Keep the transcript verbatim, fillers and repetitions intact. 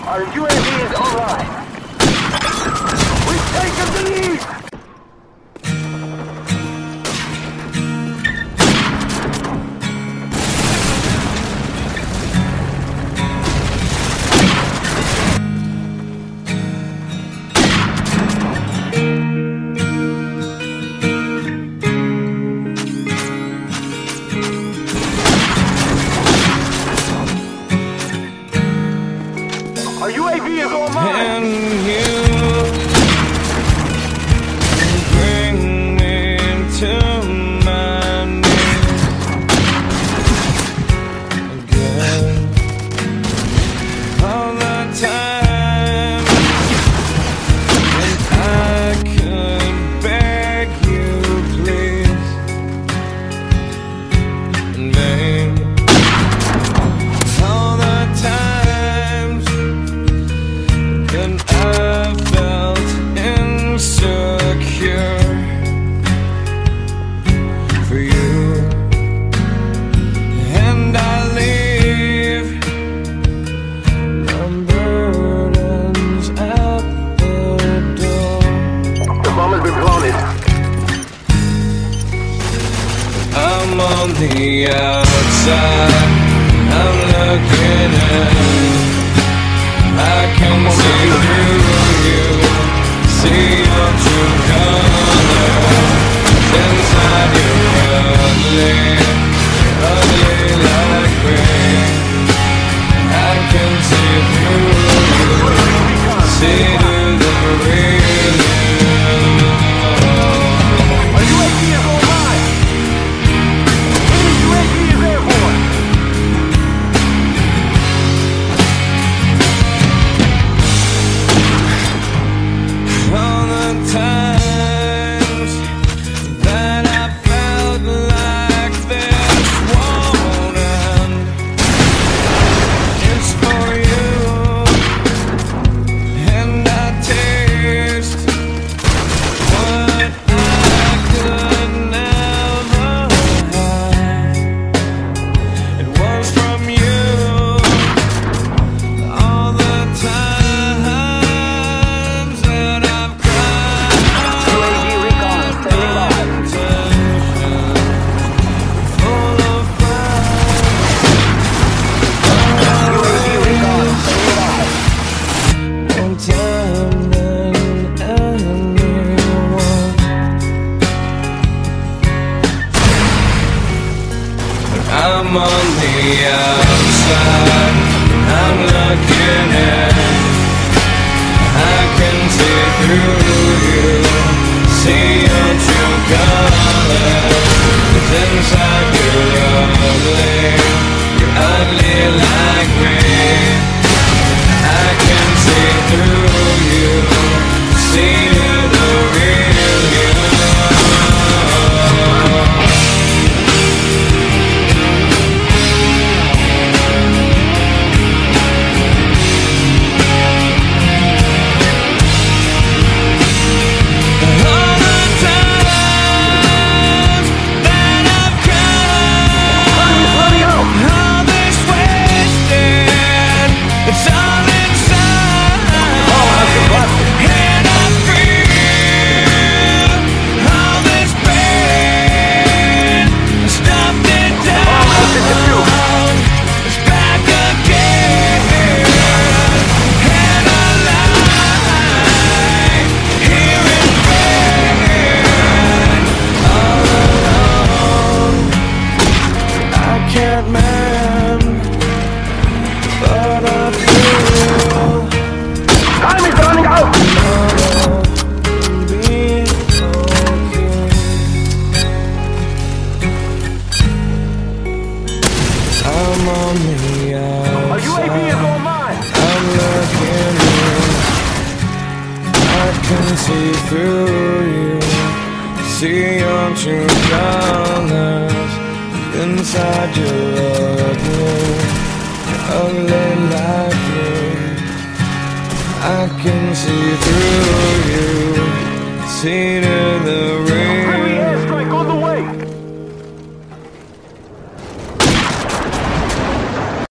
Our U A V is online. We've taken the lead! Our U A V is online! And you bring me to my knees again. All the time, and I could beg you, please, in vain. All the times and I felt insecure for you, and I leave my burdens at the door. The bomb has been planted. I'm on the outside, I'm looking in. I can see through you, see your true colors inside your ugly, ugly like me. I can see through you, see through the real you. Our U A V is online! Enemy U A V is airborne! All the times that I felt like this won't end, it's for you, and I taste what I could never have. It was from you all the time. I'm on the outside, I'm looking in. I can see through you, see your true colors. It's inside you're ugly, you're ugly like me. I can see through you, see the real you. See through you, see your true colors inside your ugly, ugly like me. I can see through you, see to the